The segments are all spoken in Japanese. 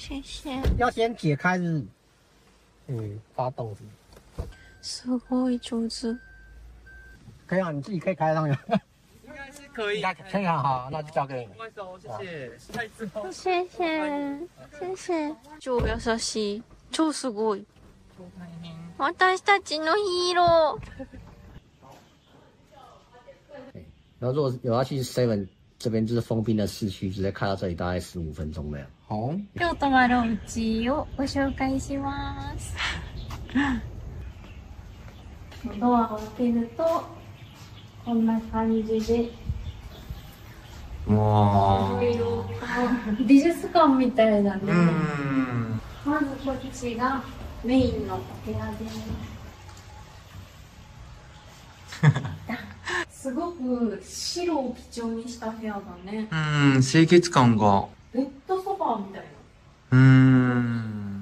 谢谢。 要先解开发动すごい上手。 可以啊，你自己可以开上去。 应该是可以。 应该可以啊，好，那就交给你。 不好意思哦，谢谢。下一次哦。 谢谢。谢謝。超優しい。超すごい。私たちのヒーロー。 然后如果有要去 Seven 这边，就是封闭的市区，直接开到这里大概15分钟的。 好。 今日泊まるお家をご紹介します。ドアを開けるとこんな感じで。 わー。美術館みたいだね。まずこっちがメインのお部屋です。すごく白を基調にした部屋だね。 清潔感が。 ベッドソファーみたいな。ドーン。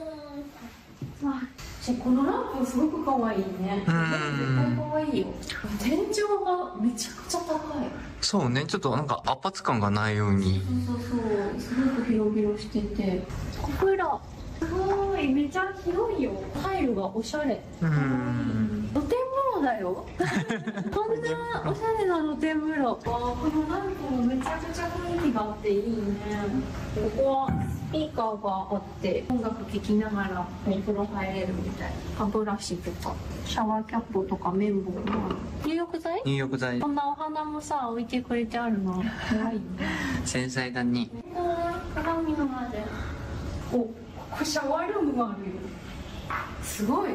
このランプすごく可愛いね。絶対可愛いよ。天井がめちゃくちゃ高い。 そうね、ちょっとなんか圧迫感がないように。 そうそうそう、すごく広々してて。お風呂。すごい、めちゃ広いよ。タイルがおしゃれ。露天風呂だよ。こんなおしゃれな露天風呂。このランプもめちゃくちゃ雰囲気があっていいね。ここはスピーカーがあって音楽聴きながらお風呂入れるみたい。歯ブラシとかシャワーキャップとか綿棒が。入浴剤？ 入浴剤。 こんなお花もさ置いてくれてあるの可愛いね。 繊細だね。 鏡のまで。お、ここシャワールームがあるよ。すごい。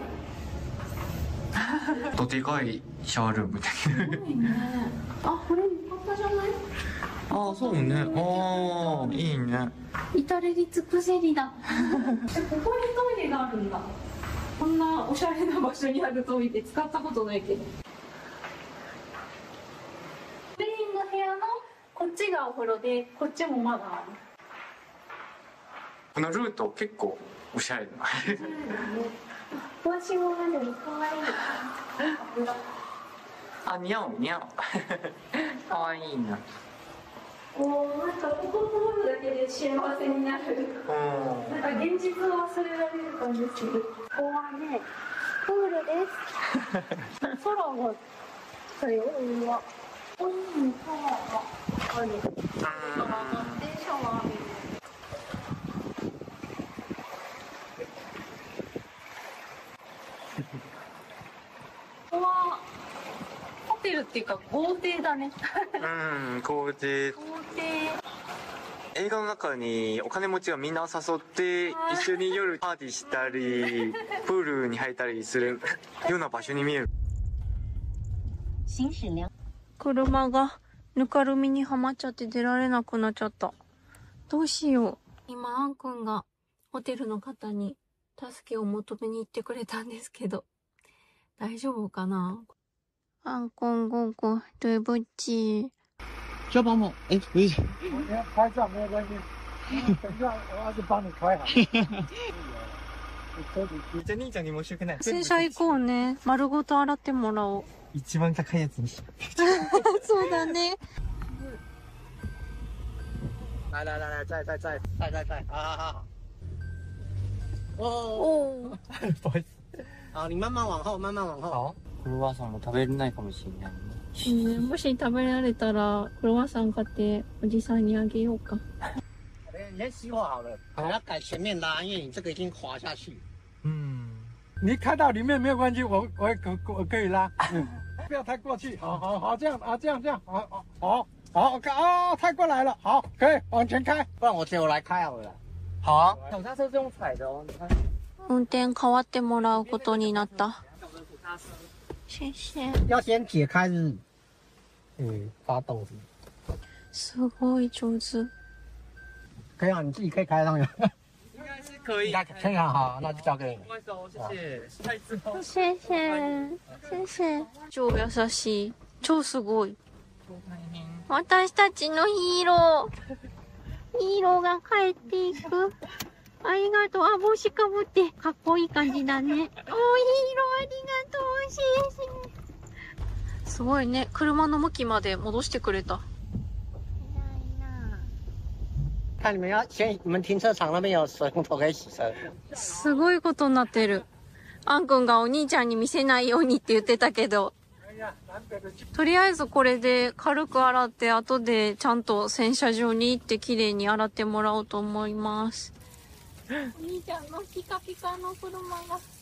とでかいシャワールームみたいな。 すごいね。あ、これ浴衣じゃない？ ああ、そうね。ああ、いいね。 至れり尽くせりだ。ここにトイレがあるんだ。こんなおしゃれな場所にあるトイレ使ったことないけど。メインの部屋のこっちがお風呂で、こっちもまだある。 このルート結構おしゃれだな。 帽子もあるの可愛い。 あ、似合う似合う。可愛いな。 なんかここ通るだけで幸せになる。なんか現実を忘れられる感じする。ここはね、プールです。空がだよ、上は。ここにもシャワーがある。上がってシャワー浴びる。ここはホテルっていうか豪邸だね。 豪邸。映画の中にお金持ちがみんなを誘って一緒に夜パーティーしたりプールに入ったりするような場所に見える。車がぬかるみにはまっちゃって出られなくなっちゃった。どうしよう。今あんくんがホテルの方に助けを求めに行ってくれたんですけど大丈夫かな。あんこんごご对不起。 需要帮忙？哎，不是，拍照没有关系。等一下，我要去帮你拍好。 めっちゃ兄ちゃんに申し訳ない。 洗車行こうね。丸ごと洗ってもらおう。 一番高いやつにし。 そうだね。 来来来来，在，好。 お。 不好意思。 好，你慢慢往后，慢慢往后。 好。クロワッサンも食べれないかもしれないね。 もし食べられたらクロワッサン買っておじさんにあげようか。 你先熄火好了，我要改前面拉，因为你这个已经滑下去。 你开到里面没有关系，我可以拉，不要太过去。好，这样，好，OK，太过来了，好，可以往前开， 不然我来开好了。 好啊，脚踏车是用踩的哦，你看。 運転代わってもらうことになった。谢谢。 要先解开发动すごい上手。 可以啊，你自己可以开上去。 应该是可以。 应该可以啊，好，那就交给你。 不好意思哦，谢谢。下一次哦。 谢谢。谢謝。超優しい。超すごい。私たちのヒーロー。ヒーローが帰っていく。ありがとう。あ、帽子かぶってかっこいい感じだね。おー、ヒーローありがとう。シェシェ。すごいね。車の向きまで戻してくれた。 看你们停車場那邊有水龍頭可以洗車。 すごいことになってる。あんくんがお兄ちゃんに見せないようにって言ってたけど。とりあえずこれで軽く洗って後でちゃんと洗車場に行って綺麗に洗ってもらおうと思います。お兄ちゃんのピカピカの車が